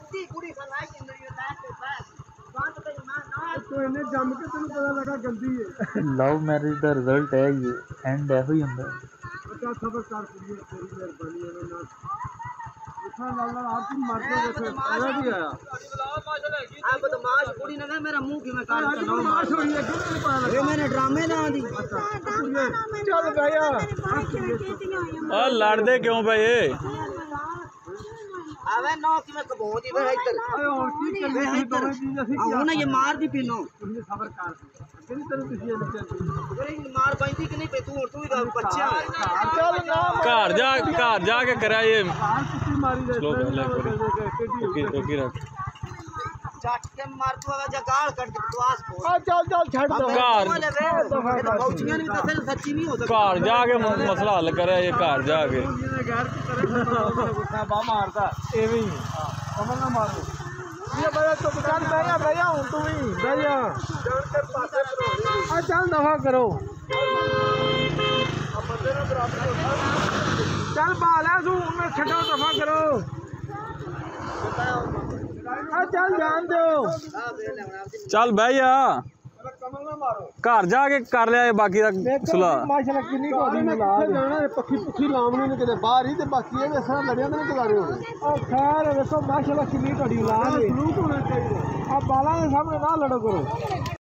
Love marriage का result है ये एंड ऐसा ही होंगे। लड़ते क्यों पे आवे नौ कि मैं कबो दी वे इधर आओ ना ये मार दी पिनो खबर कर किन तरह तुसी ये मार पैंदी कि नहीं पे तू ही बच्चा घर जा के करा ये मारी रोकी रख चट के मार तू अगर जगाड़ कर दे बकवास को चल छड़ दो घर पहुंचियां नहीं तो सच्ची नहीं हो सकती घर जाके मसला हल करे ये घर जाके बा मारदा एवें ही कमल ना मारो ये बड़ा तो चल भैया हूं तू ही भैया चल दफा करो चल बाला तू मैं छटो दफा करो चल जान दो चल भैया घर जाके कर लिया बाकी सुलह माशाल्लाह किन्नी कोडी मिला जाना पक्की पुखी लावने ने किते बाहर ही ते बाकी ये सारा लड़ियां ने गुजारे होने और खैर देखो माशाल्लाह किन्नी कोडी ला ले सलूक होना चाहिए अब बाला के सामने ना लड़ो करो।